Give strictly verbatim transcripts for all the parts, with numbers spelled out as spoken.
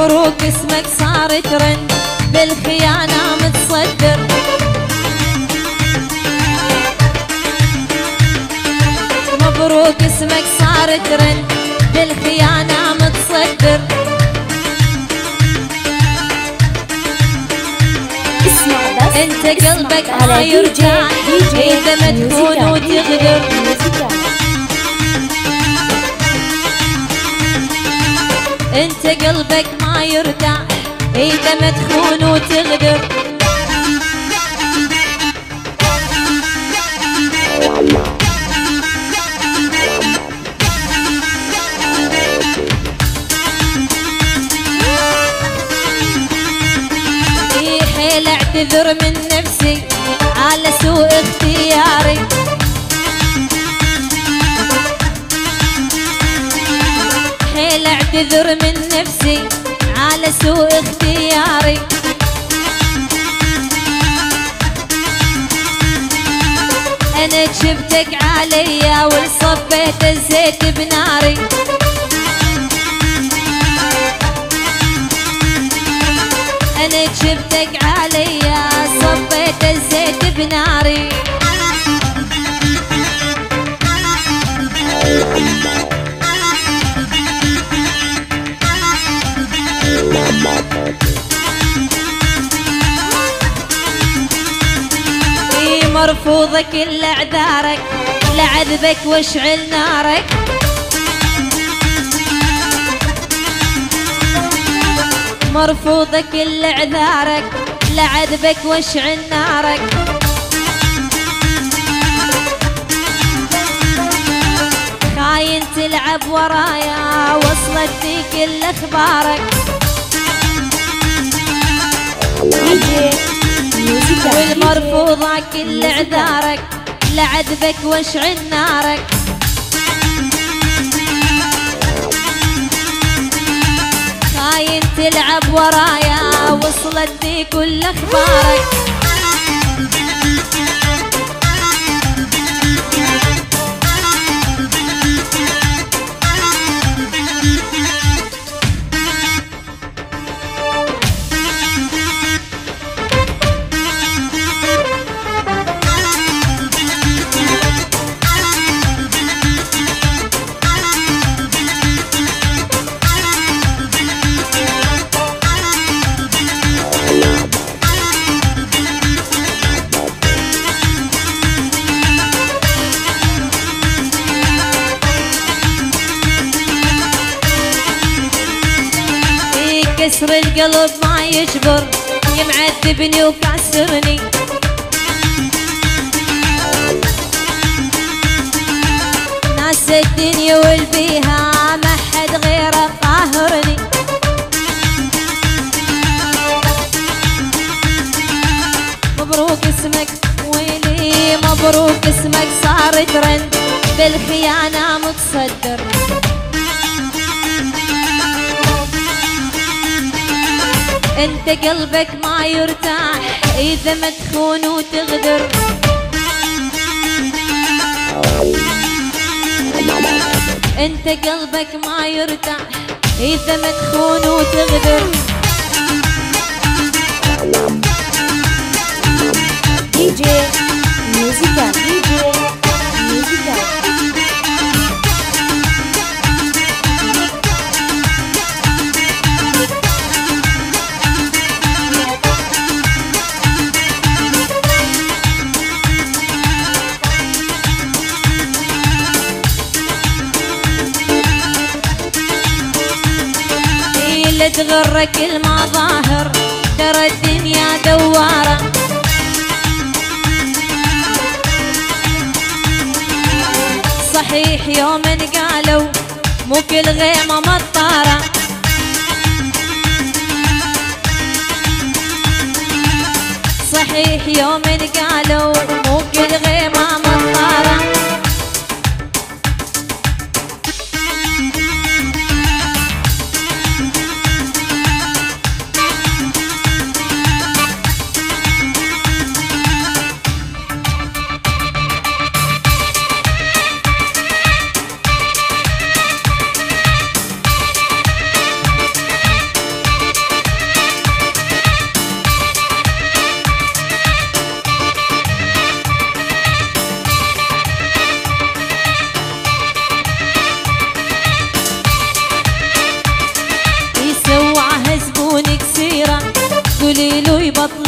مبروك اسمك صار ترند بالخيانة متصدر. مبروك اسمك صار ترند بالخيانة متصدر. اسمع بس انت قلبك ما يرجع اذا ما تكون وتغدر. انت قلبك ما يرتاح اذا ما تخون وتغدر. في حيل اعتذر من نفسي على سوء اختياري. حيل اعتذر من نفسي على سوء اختياري. انا جبتك عليا وصبيت الزيت بناري. انا جبتك عليا صبيت الزيت بناري. مرفوضة كل اعذارك لعذبك واشعل نارك. مرفوضة كل اعذارك لعذبك واشعل نارك. خاين تلعب ورايا وصلتني كل اخبارك. والمرفوضة كل اعذارك لعذبك واشعل نارك. خاين تلعب ورايا وصلتني كل اخبارك. كسر القلب ما يجبر يمعذبني وكسرني. ناس الدنيا والبيها ما حد غيره قاهرني. مبروك اسمك ويلي مبروك اسمك صار ترند بالخيانة متصدر. انت قلبك ما يرتاح اذا ما تخون وتغدر. انت قلبك ما يرتاح اذا ما تخون وتغدر. دي جي ميوزيكا دي جي ميوزيكا. تغرك المظاهر ترى الدنيا دوارة. صحيح يوم قالوا مو كل غيمة مطارة. صحيح يوم قالوا مو كل غيمة مطارة.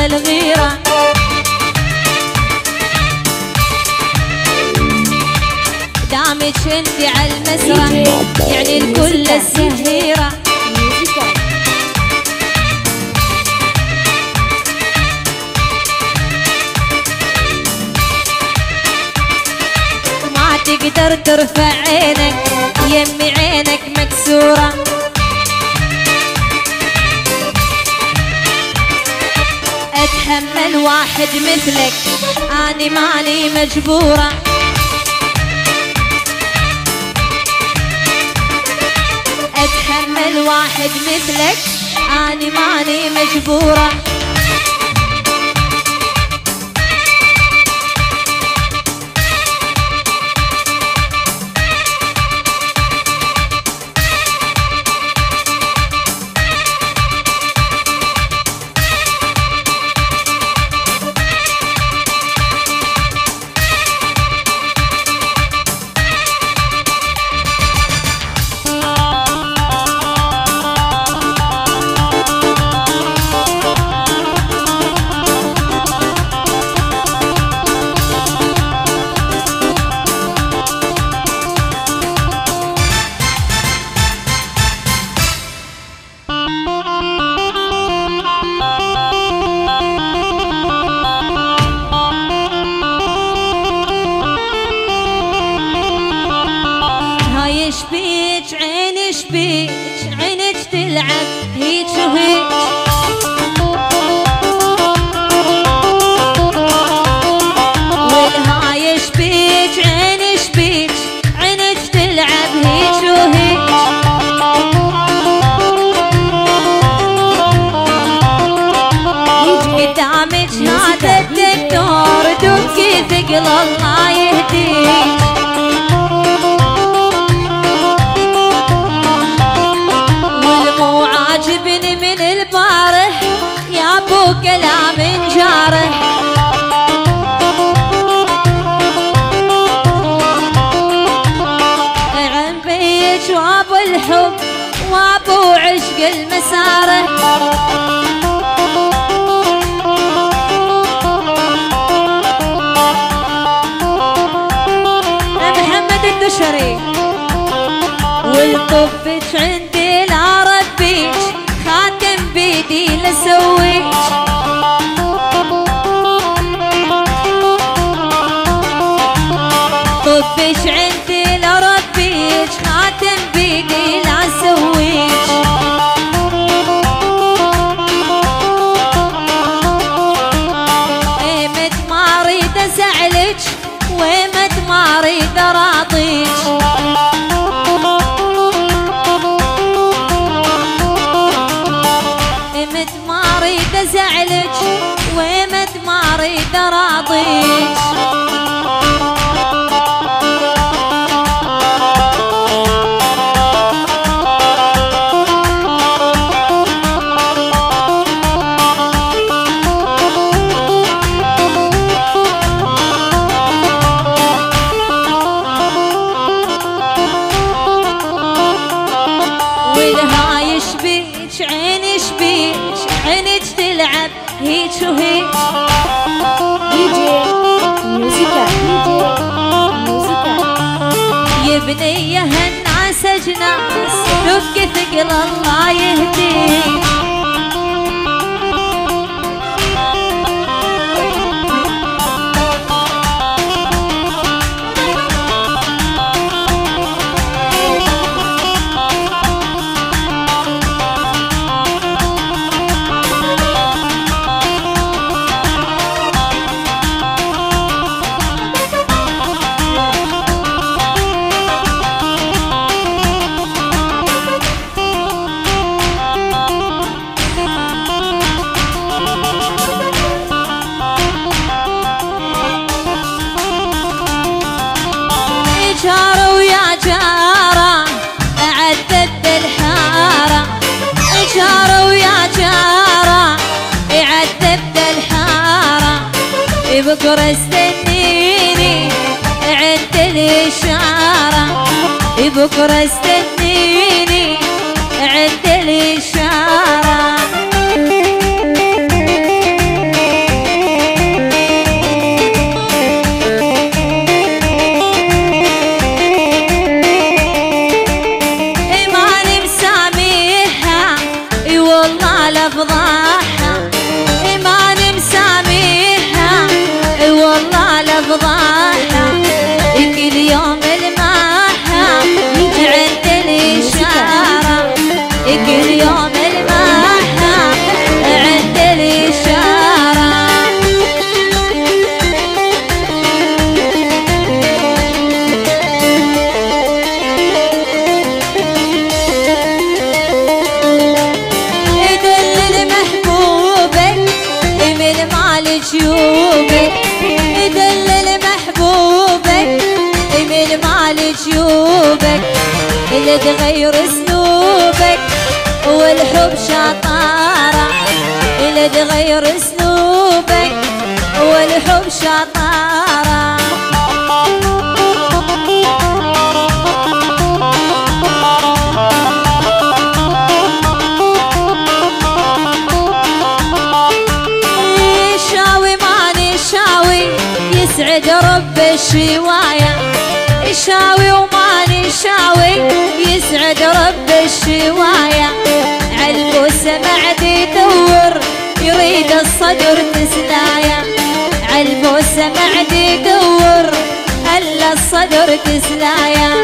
الغيرة. دامك انتي عالمسرح يعني الكل السهيرة. ما تقدر ترفع عينك يمي عينك مكسورة. اتحمل واحد مثلك اني ماني مجبورة. اتحمل واحد مثلك اني ماني مجبورة. هاي شبيك عيني شبيك عينك تلعب هيك وهيك. والهاي شبيك عيني شبيك عينك تلعب هيك وهيك. قدامك هذا الدكتور دكي ثقل الله يهديك. عاجبني من البارح يا ابو كلام جارح. عن بيك وابو الحب وابو عشق المسارح. محمد الدشري والطبك عندي لا ربيك خاتم بيدي لسويك. طبك عندي لربيك خاتم بيدي لسويك. ايمت ما اريد ازعلك ويمت ما اريد اراضيك. زعلك ويمت ما اريد اراضيك. والهاي شبيك عيني شبيك عينك تلعب هيك وهيك. دي جي ميوزيكا دي جي ميوزيكا. يا بنية هالناس اجناس دق ثقل الله يهديك. جارة ويا جارة أعدد الحارة. جارة ويا جارة أعدد الحارة. بكرة استنيني عند الإشارة. بكرة استنيني عند الإشارة. على جيوبك اللي تغير اسلوبك والحب شطارة اللي تغير اسلوبك والحب شطارة شاوي ماني شاوي يسعد رب الشواية شاوي وماني شاوي يسعد رب الشواية عالبوسة معد يدور يريد الصدر تسلايا عالبوسة معد يدور هلا الصدر تسلايا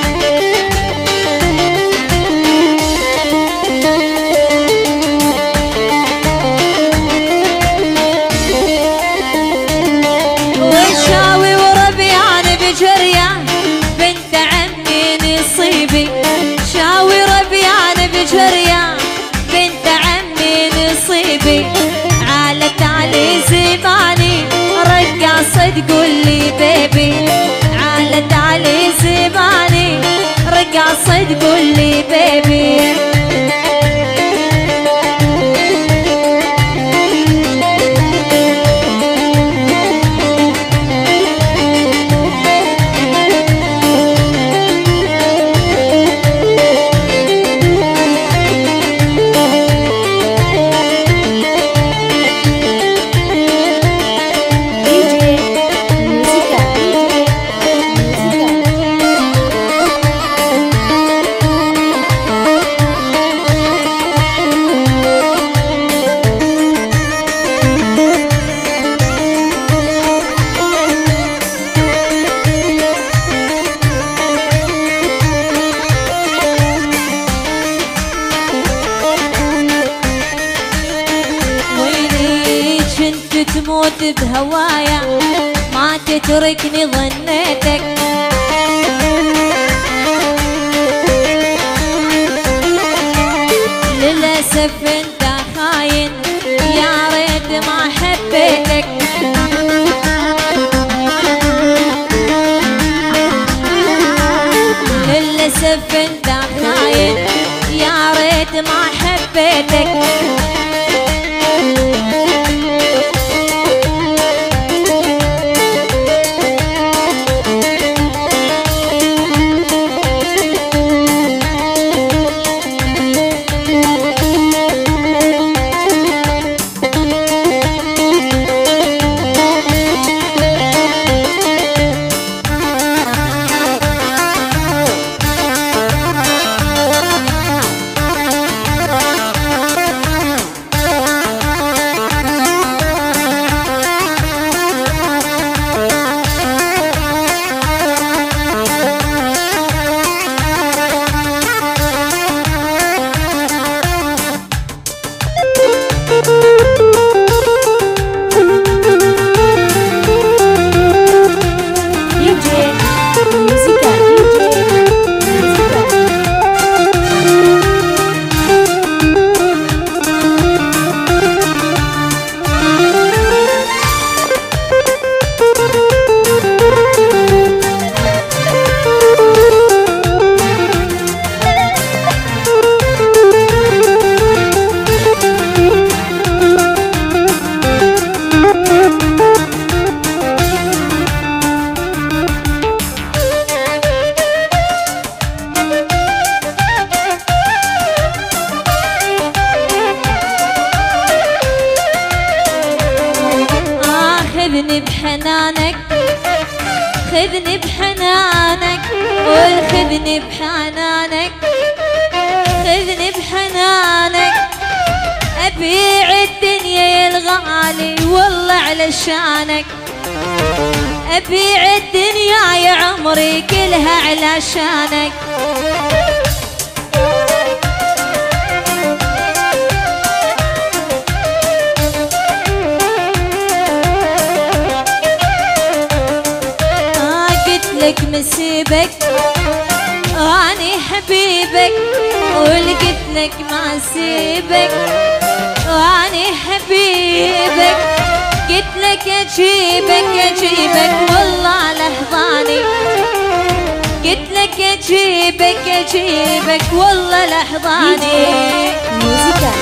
وشاوي وربيان بجريان بنت عمي نصيبي شاوي ربيان بجريان بنت عمي نصيبي عالت علي زماني رجع صدق قولي بيبي عالت علي زماني رجع صدق قولي بيبي تموت بهوايا ما تتركني ظنيتك للأسف انت خاين يا ريت ما حبيتك للأسف انت خاين يا ريت ما حبيتك خذني بحنانك خذني بحنانك قول خذني بحنانك خذني بحنانك أبيع الدنيا يا الغالي والله علشانك أبيع الدنيا يا عمري كلها علشانك لك مسيبك اني حبيبك ولقيت لك ما سيبك اني حبيبك قلت لك اجيبك اجيبك والله لحظاني لك اجيبك اجيبك والله لحظاني. موسيقى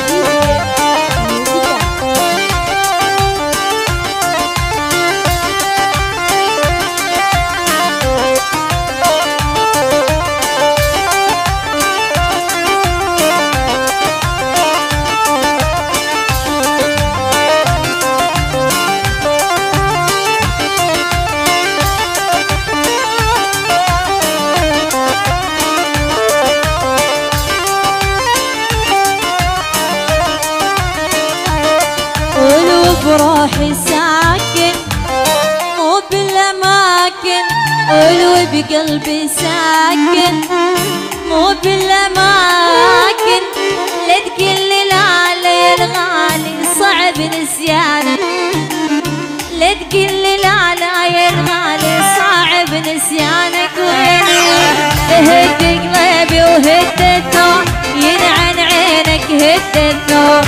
بروحي ساكن مو بالأماكن، ولو بقلبي ساكن مو بالأماكن. لا تقلي لا يا الغالي صعب نسيانك، لا تقلي لا لا يا الغالي صعب نسيانك. ويني هد قلبي وهد النوم ينعن عينك هد النوم.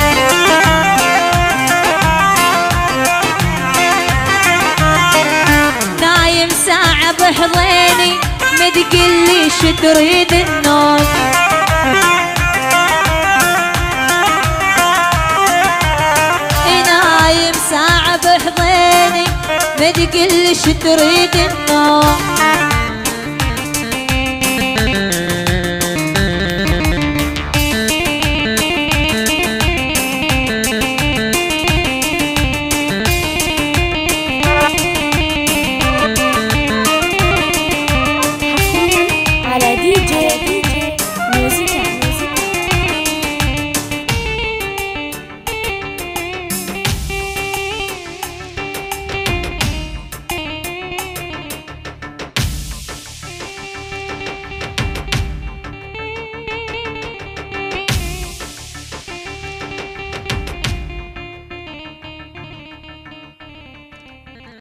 ساعة بحضيني ما تقلي شو تريد النوم. نايم ساعة بحضيني ما تقلي شو تريد النوم.